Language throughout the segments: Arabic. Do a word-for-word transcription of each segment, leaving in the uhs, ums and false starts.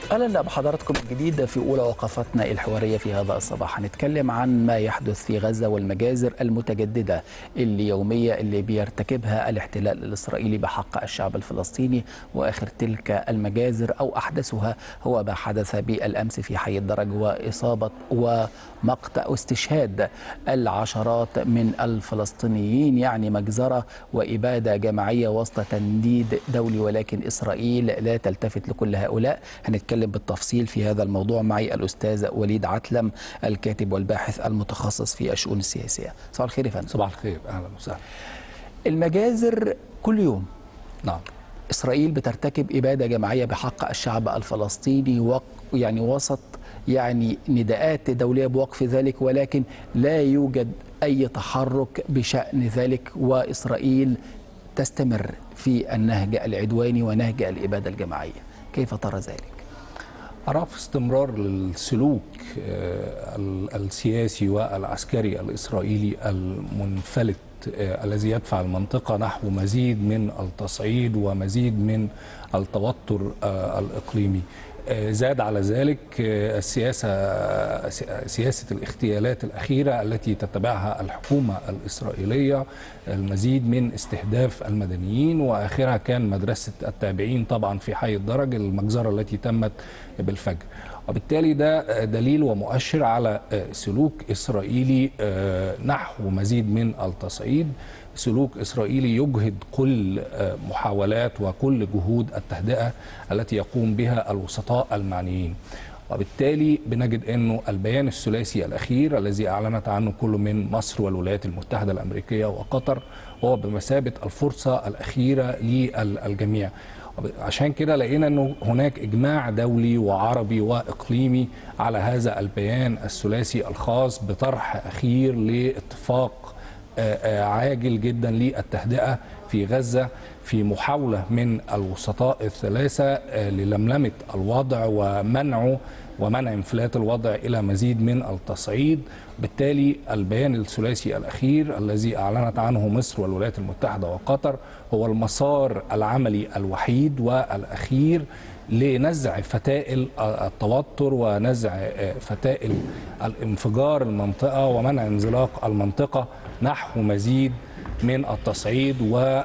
أهلا بحضراتكم الجديد في أولى وقفاتنا الحوارية في هذا الصباح. هنتكلم عن ما يحدث في غزة والمجازر المتجددة اللي يومية اللي بيرتكبها الاحتلال الإسرائيلي بحق الشعب الفلسطيني، وآخر تلك المجازر أو أحدثها هو ما حدث بالأمس في حي الدرج وإصابة ومقتل واستشهاد العشرات من الفلسطينيين، يعني مجزرة وإبادة جماعية وسط تنديد دولي، ولكن إسرائيل لا تلتفت لكل هؤلاء. هنتكلم بالتفصيل في هذا الموضوع معي الأستاذ وليد عتلم، الكاتب والباحث المتخصص في الشؤون السياسية. صباح الخير يا فندم. صباح الخير، أهلا وسهلا. المجازر كل يوم نعم، إسرائيل بترتكب إبادة جماعية بحق الشعب الفلسطيني، و يعني وسط يعني نداءات دولية بوقف ذلك، ولكن لا يوجد أي تحرك بشأن ذلك، وإسرائيل تستمر في النهج العدواني ونهج الإبادة الجماعية. كيف ترى ذلك؟ أرى في استمرار للسلوك السياسي والعسكري الإسرائيلي المنفلت الذي يدفع المنطقة نحو مزيد من التصعيد ومزيد من التوتر الإقليمي. زاد على ذلك السياسة سياسة الاغتيالات الأخيرة التي تتبعها الحكومة الإسرائيلية، المزيد من استهداف المدنيين، وآخرها كان مدرسة التابعين طبعا في حي الدرج، المجزرة التي تمت بالفجر. وبالتالي ده دليل ومؤشر على سلوك إسرائيلي نحو مزيد من التصعيد، سلوك إسرائيلي يجهد كل محاولات وكل جهود التهدئة التي يقوم بها الوسطاء المعنيين. وبالتالي بنجد أنه البيان الثلاثي الأخير الذي أعلنت عنه كل من مصر والولايات المتحدة الأمريكية وقطر هو بمثابة الفرصة الأخيرة للجميع. عشان كده لقينا أنه هناك إجماع دولي وعربي وإقليمي على هذا البيان الثلاثي الخاص بطرح أخير لاتفاق عاجل جدا للتهدئة في غزة، في محاولة من الوسطاء الثلاثة للملمة الوضع ومنعه ومنع انفلات الوضع إلى مزيد من التصعيد. بالتالي البيان الثلاثي الأخير الذي أعلنت عنه مصر والولايات المتحدة وقطر هو المسار العملي الوحيد والأخير لنزع فتائل التوتر ونزع فتائل الانفجار المنطقة ومنع انزلاق المنطقة نحو مزيد من التصعيد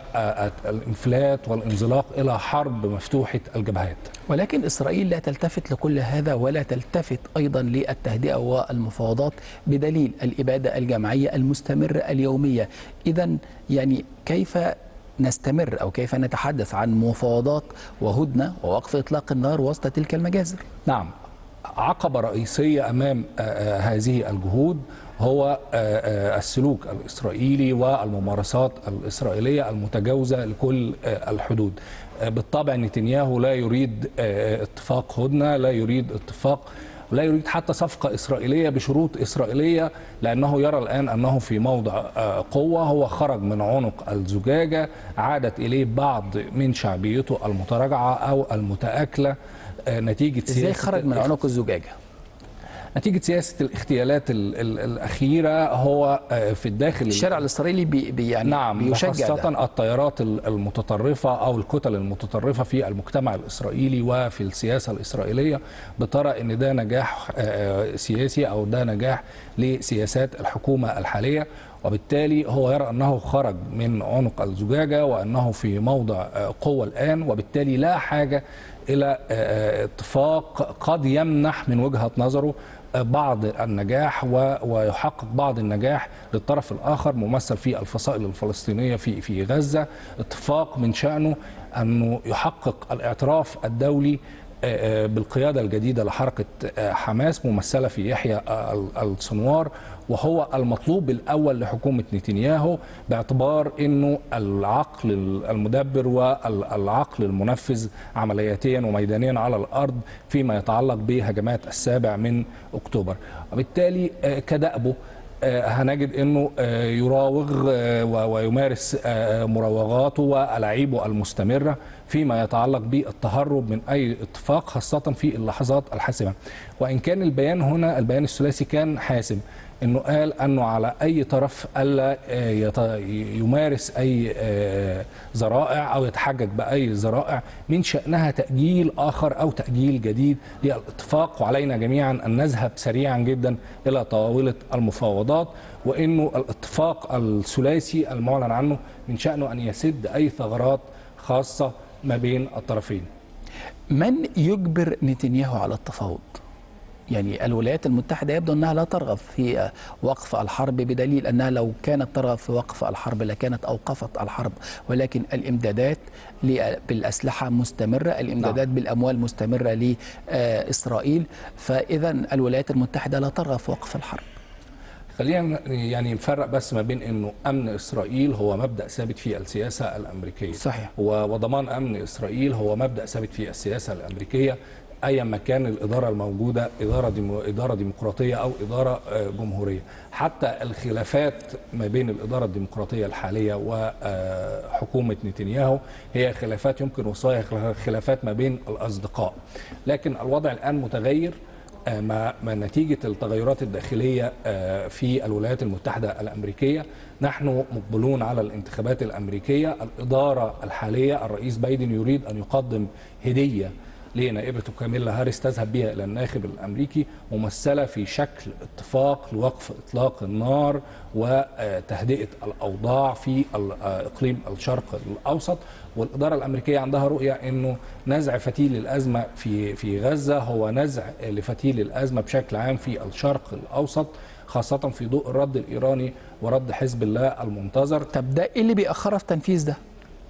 والانفلات والانزلاق إلى حرب مفتوحة الجبهات. ولكن إسرائيل لا تلتفت لكل هذا، ولا تلتفت أيضا للتهدئة والمفاوضات بدليل الإبادة الجماعية المستمرة اليومية. إذن يعني كيف نستمر أو كيف نتحدث عن مفاوضات وهدنة ووقف إطلاق النار وسط تلك المجازر؟ نعم، عقبة رئيسية أمام هذه الجهود هو السلوك الإسرائيلي والممارسات الإسرائيلية المتجاوزة لكل الحدود. بالطبع نتنياهو لا يريد اتفاق هدنة، لا يريد اتفاق، لا يريد حتى صفقة إسرائيلية بشروط إسرائيلية، لأنه يرى الآن أنه في موضع قوة. هو خرج من عنق الزجاجة، عادت إليه بعض من شعبيته المتراجعة أو المتآكلة نتيجة سياسة. إزاي خرج من عنق الزجاجة؟ نتيجة سياسة الاغتيالات ال ال الأخيرة. هو في الداخل الشارع الإسرائيلي بي بي يعني نعم بيشجع خاصة ده. التيارات المتطرفة أو الكتل المتطرفة في المجتمع الإسرائيلي وفي السياسة الإسرائيلية بترى أن ده نجاح سياسي أو ده نجاح لسياسات الحكومة الحالية، وبالتالي هو يرى أنه خرج من عنق الزجاجة وأنه في موضع قوة الآن، وبالتالي لا حاجة إلى اتفاق قد يمنح من وجهة نظره بعض النجاح ويحقق بعض النجاح للطرف الآخر ممثل في الفصائل الفلسطينية في في غزة. اتفاق من شأنه أنه يحقق الاعتراف الدولي بالقيادة الجديدة لحركة حماس ممثلة في يحيى السنوار، وهو المطلوب الأول لحكومة نتنياهو باعتبار أنه العقل المدبر والعقل المنفذ عملياتيا وميدانيا على الأرض فيما يتعلق بهجمات السابع من أكتوبر. وبالتالي كدأبه هنجد أنه يراوغ ويمارس مراوغاته وألاعيبه المستمرة فيما يتعلق بالتهرب من أي اتفاق، خاصة في اللحظات الحاسمة. وإن كان البيان هنا البيان الثلاثي كان حاسم، انه قال انه على اي طرف الا يمارس اي ذرائع او يتحجج باي ذرائع من شانها تاجيل اخر او تاجيل جديد للاتفاق، وعلينا جميعا ان نذهب سريعا جدا الى طاوله المفاوضات، وانه الاتفاق الثلاثي المعلن عنه من شانه ان يسد اي ثغرات خاصه ما بين الطرفين. من يجبر نتنياهو على التفاوض؟ يعني الولايات المتحدة يبدو أنها لا ترغب في وقف الحرب، بدليل أنها لو كانت ترغب في وقف الحرب لكانت أوقفت الحرب، ولكن الإمدادات بالأسلحة مستمرة، الإمدادات نعم. بالأموال مستمرة لإسرائيل، فإذا الولايات المتحدة لا ترغب في وقف الحرب. خلينا يعني نفرق بس ما بين انه امن اسرائيل هو مبدا ثابت في السياسه الامريكيه، صحيح، وضمان امن اسرائيل هو مبدا ثابت في السياسه الامريكيه ايا ما كان الاداره الموجوده اداره ديمو اداره ديمقراطيه او اداره جمهوريه. حتى الخلافات ما بين الاداره الديمقراطيه الحاليه وحكومه نتنياهو هي خلافات يمكن وصفها خلافات ما بين الاصدقاء، لكن الوضع الان متغير ما نتيجة التغيرات الداخلية في الولايات المتحدة الأمريكية. نحن مقبلون على الانتخابات الأمريكية. الإدارة الحالية الرئيس بايدن يريد أن يقدم هدية لنائبته كاميلا هاريس تذهب بها إلى الناخب الأمريكي، ممثلة في شكل اتفاق لوقف إطلاق النار وتهدئة الأوضاع في إقليم الشرق الأوسط. والإدارة الأمريكية عندها رؤية أنه نزع فتيل الأزمة في في غزة هو نزع لفتيل الأزمة بشكل عام في الشرق الأوسط، خاصة في ضوء الرد الإيراني ورد حزب الله المنتظر. طب ده إيه اللي بيأخرها في تنفيذ ده؟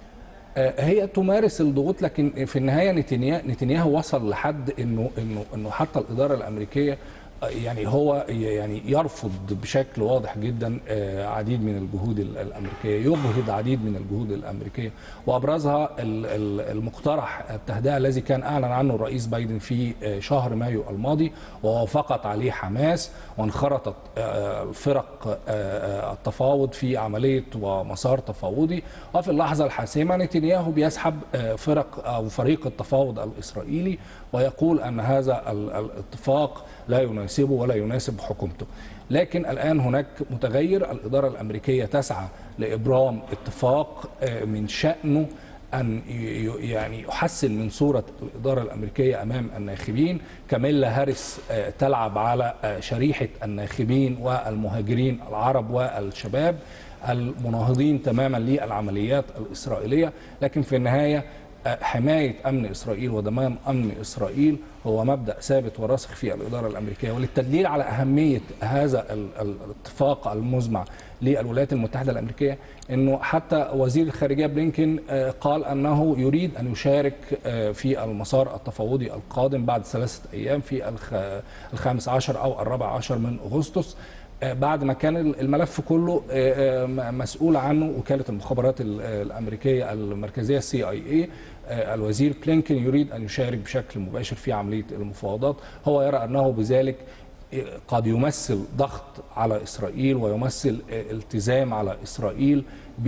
هي تمارس الضغوط، لكن في النهاية نتنياهو نتنياهو وصل لحد انه انه انه حتى الإدارة الأمريكية يعني هو يعني يرفض بشكل واضح جدا عديد من الجهود الأمريكية، يبغض عديد من الجهود الأمريكية، وأبرزها المقترح التهدئة الذي كان أعلن عنه الرئيس بايدن في شهر مايو الماضي، ووافقت عليه حماس وانخرطت فرق التفاوض في عملية ومسار تفاوضي. وفي اللحظة الحاسمة نتنياهو بيسحب فرق أو فريق التفاوض الإسرائيلي ويقول أن هذا الاتفاق لا يناسبه ولا يناسب حكومته. لكن الآن هناك متغير، الإدارة الأمريكية تسعى لإبرام اتفاق من شأنه أن يعني يحسن من صورة الإدارة الأمريكية أمام الناخبين. كاميلا هاريس تلعب على شريحة الناخبين والمهاجرين العرب والشباب المناهضين تماما للعمليات الإسرائيلية، لكن في النهاية حماية أمن إسرائيل وضمان أمن إسرائيل هو مبدأ ثابت وراسخ في الإدارة الأمريكية. وللتدليل على أهمية هذا الاتفاق المزمع للولايات المتحدة الأمريكية، أنه حتى وزير الخارجية بلينكين قال أنه يريد أن يشارك في المسار التفاوضي القادم بعد ثلاثة أيام في الخامس عشر أو الرابع عشر من أغسطس، بعد ما كان الملف كله مسؤول عنه وكالة المخابرات الأمريكية المركزية سي آي إيه. الوزير بلينكين يريد أن يشارك بشكل مباشر في عملية المفاوضات. هو يرى أنه بذلك قد يمثل ضغط على إسرائيل ويمثل التزام على إسرائيل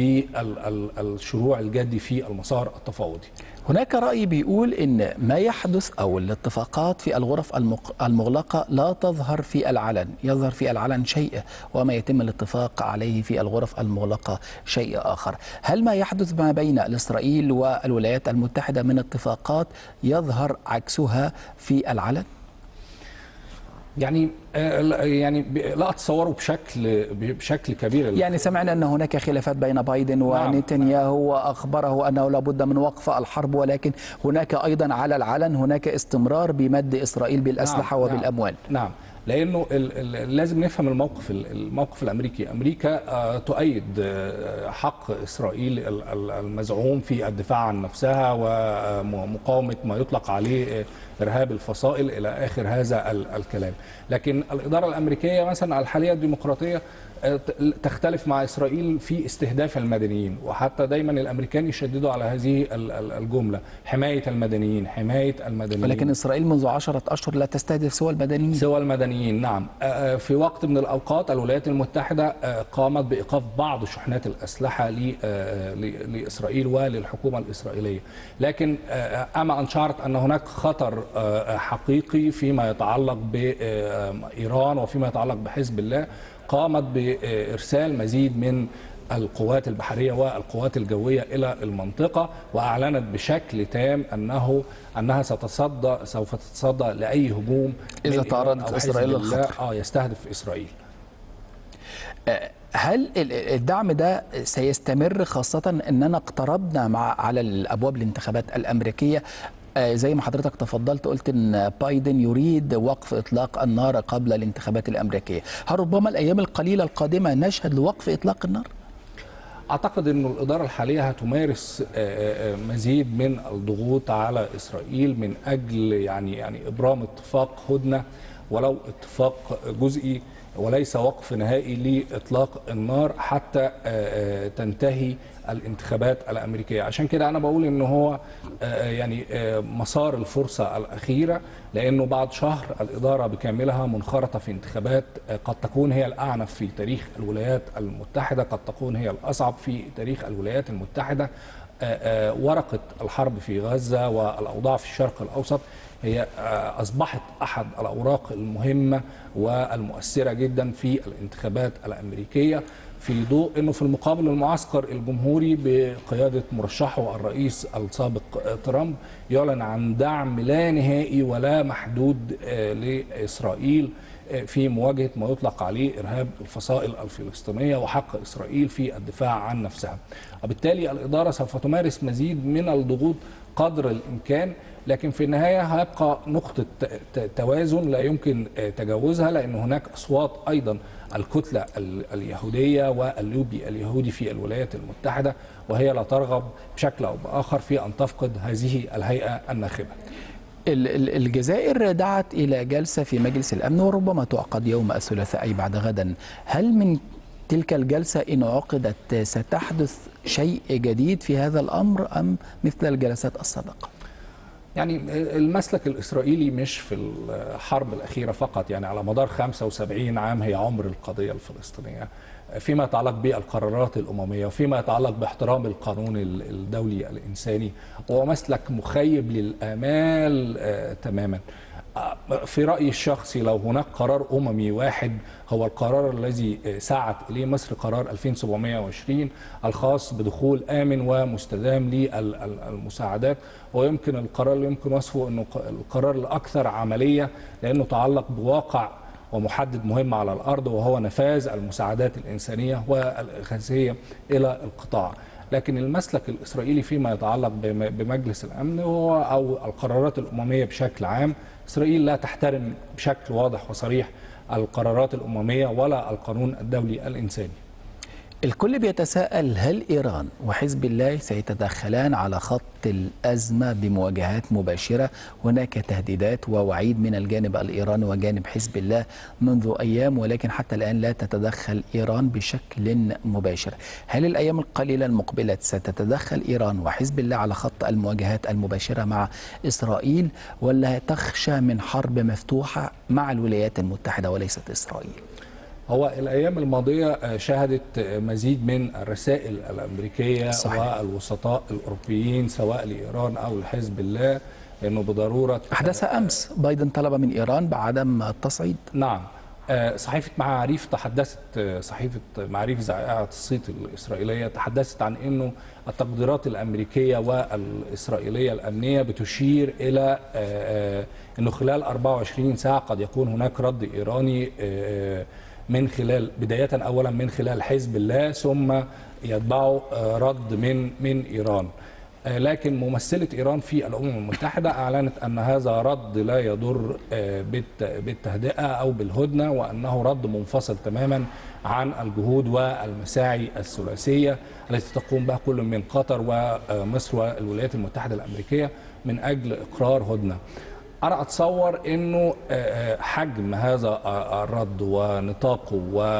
بالشروع الجدي في المسار التفاوضي. هناك رأي بيقول إن ما يحدث أو الاتفاقات في الغرف المغلقة لا تظهر في العلن، يظهر في العلن شيء وما يتم الاتفاق عليه في الغرف المغلقة شيء آخر. هل ما يحدث ما بين إسرائيل والولايات المتحدة من اتفاقات يظهر عكسها في العلن؟ يعني يعني لا اتصوره بشكل بشكل كبير. يعني سمعنا ان هناك خلافات بين بايدن ونتنياهو واخبره انه لابد من وقف الحرب، ولكن هناك ايضا على العلن هناك استمرار بمد اسرائيل بالاسلحه نعم وبالاموال. نعم لانه لازم نفهم الموقف الموقف الامريكي. امريكا تؤيد حق اسرائيل المزعوم في الدفاع عن نفسها ومقاومه ما يطلق عليه ارهاب الفصائل الى اخر هذا الكلام، لكن الاداره الامريكيه مثلا الحاليه الديمقراطيه تختلف مع إسرائيل في استهداف المدنيين، وحتى دايما الأمريكان يشددوا على هذه الجملة، حماية المدنيين حماية المدنيين. ولكن إسرائيل منذ عشرة أشهر لا تستهدف سوى المدنيين. سوى المدنيين نعم. في وقت من الأوقات الولايات المتحدة قامت بإيقاف بعض شحنات الأسلحة لإسرائيل وللحكومة الإسرائيلية، لكن أما أن شعرت أن هناك خطر حقيقي فيما يتعلق بإيران وفيما يتعلق بحزب الله، قامت بإرسال مزيد من القوات البحرية والقوات الجوية إلى المنطقة، وأعلنت بشكل تام أنه أنها ستصدى سوف تتصدى لأي هجوم إذا تعرضت إسرائيل للخطر آه يستهدف إسرائيل. هل الدعم ده سيستمر، خاصة أننا اقتربنا مع على الأبواب الانتخابات الأمريكية؟ زي ما حضرتك تفضلت قلت ان بايدن يريد وقف اطلاق النار قبل الانتخابات الامريكيه، هل ربما الايام القليله القادمه نشهد لوقف اطلاق النار؟ اعتقد ان الاداره الحاليه هتمارس مزيد من الضغوط على اسرائيل من اجل يعني يعني ابرام اتفاق هدنه ولو اتفاق جزئي، وليس وقف نهائي لاطلاق النار حتى تنتهي الانتخابات الامريكيه. عشان كده انا بقول ان هو يعني مسار الفرصه الاخيره، لانه بعد شهر الاداره بكاملها منخرطه في انتخابات قد تكون هي الاعنف في تاريخ الولايات المتحده، قد تكون هي الاصعب في تاريخ الولايات المتحده. ورقه الحرب في غزه والاوضاع في الشرق الاوسط هي أصبحت أحد الأوراق المهمة والمؤثرة جدا في الانتخابات الأمريكية، في ضوء أنه في المقابل المعسكر الجمهوري بقيادة مرشحه الرئيس السابق ترامب يعلن عن دعم لا نهائي ولا محدود لإسرائيل في مواجهة ما يطلق عليه إرهاب الفصائل الفلسطينية وحق إسرائيل في الدفاع عن نفسها. وبالتالي الإدارة سوف تمارس مزيد من الضغوط قدر الإمكان، لكن في النهاية هيبقى نقطة توازن لا يمكن تجاوزها، لأن هناك أصوات أيضا الكتلة اليهودية واللوبي اليهودي في الولايات المتحدة، وهي لا ترغب بشكل أو بآخر في أن تفقد هذه الهيئة الناخبة. الجزائر دعت إلى جلسة في مجلس الأمن وربما تعقد يوم الثلاثاء أي بعد غدا، هل من تلك الجلسة إن عقدت ستحدث شيء جديد في هذا الأمر أم مثل الجلسات السابقة؟ يعني المسلك الإسرائيلي مش في الحرب الأخيرة فقط، يعني على مدار خمسة وسبعين عام هي عمر القضية الفلسطينية، فيما يتعلق بالقرارات الأممية وفيما يتعلق باحترام القانون الدولي الإنساني، وهو مسلك مخيب للآمال آه تماما. في رأيي الشخصي لو هناك قرار أممي واحد هو القرار الذي سعت إليه مصر، قرار ألفين وسبعمائة وعشرين الخاص بدخول آمن ومستدام للمساعدات، ويمكن القرار اللي يمكن وصفه أنه القرار الأكثر عملية، لأنه تعلق بواقع ومحدد مهم على الأرض، وهو نفاذ المساعدات الإنسانية والإغاثية إلى القطاع. لكن المسلك الإسرائيلي فيما يتعلق بمجلس الأمن هو أو القرارات الأممية بشكل عام، إسرائيل لا تحترم بشكل واضح وصريح القرارات الأممية ولا القانون الدولي الإنساني. الكل بيتساءل هل إيران وحزب الله سيتدخلان على خط الأزمة بمواجهات مباشرة؟ هناك تهديدات ووعيد من الجانب الإيراني وجانب حزب الله منذ أيام، ولكن حتى الآن لا تتدخل إيران بشكل مباشر. هل الأيام القليلة المقبلة ستتدخل إيران وحزب الله على خط المواجهات المباشرة مع إسرائيل، ولا تخشى من حرب مفتوحة مع الولايات المتحدة وليست إسرائيل؟ هو الأيام الماضية شهدت مزيد من الرسائل الأمريكية صحيح. والوسطاء الأوروبيين سواء لإيران أو لحزب الله أنه بضرورة أحدث أمس بايدن طلب من إيران بعدم التصعيد. نعم، صحيفة معاريف تحدثت صحيفة معاريف زائعة الصيت الإسرائيلية تحدثت عن أنه التقديرات الأمريكية والإسرائيلية الأمنية بتشير إلى أنه خلال أربعة وعشرين ساعة قد يكون هناك رد إيراني من خلال بداية أولا من خلال حزب الله، ثم يتبعه رد من من إيران. لكن ممثلة إيران في الأمم المتحدة أعلنت أن هذا رد لا يضر بالتهدئة أو بالهدنة، وأنه رد منفصل تماما عن الجهود والمساعي الثلاثية التي تقوم بها كل من قطر ومصر والولايات المتحدة الأمريكية من أجل إقرار هدنة. أنا أتصور أنه حجم هذا الرد ونطاقه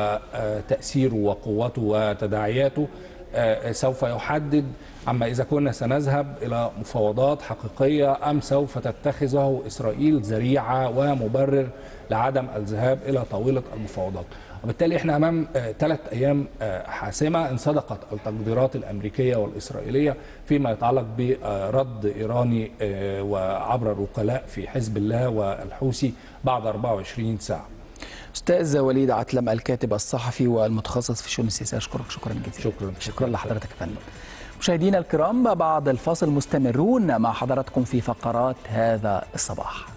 وتأثيره وقوته وتداعياته سوف يحدد عما إذا كنا سنذهب إلى مفاوضات حقيقية أم سوف تتخذه إسرائيل ذريعة ومبرر لعدم الذهاب إلى طاولة المفاوضات. وبالتالي احنا امام ثلاث ايام حاسمه ان صدقت التقديرات الامريكيه والاسرائيليه فيما يتعلق برد ايراني وعبر الوكلاء في حزب الله والحوثي بعد أربعة وعشرين ساعه. أستاذ وليد عتلم الكاتب الصحفي والمتخصص في الشؤون السياسية، أشكرك شكرا جزيلا. شكرا شكرا لحضرتك يا فندم. مشاهدينا الكرام، بعد الفاصل مستمرون مع حضراتكم في فقرات هذا الصباح.